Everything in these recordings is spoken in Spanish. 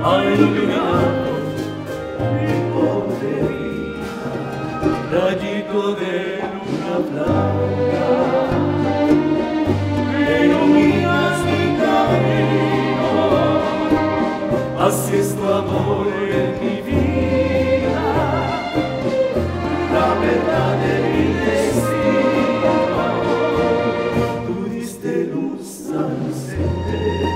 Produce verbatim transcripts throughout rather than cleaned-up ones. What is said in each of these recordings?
ha iluminado mi pobre vida, rayito de luna blanca, que iluminas mi camino, así es tu amor en mi vida, la verdad de mi destino, tú diste luz al sendero.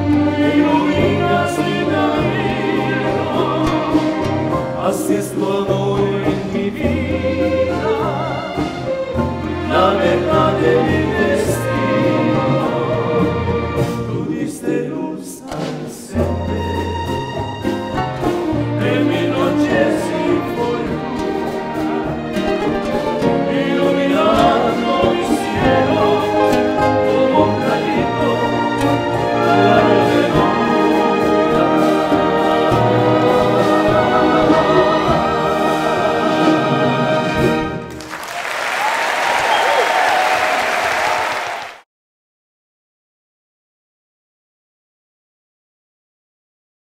Así es tu amor.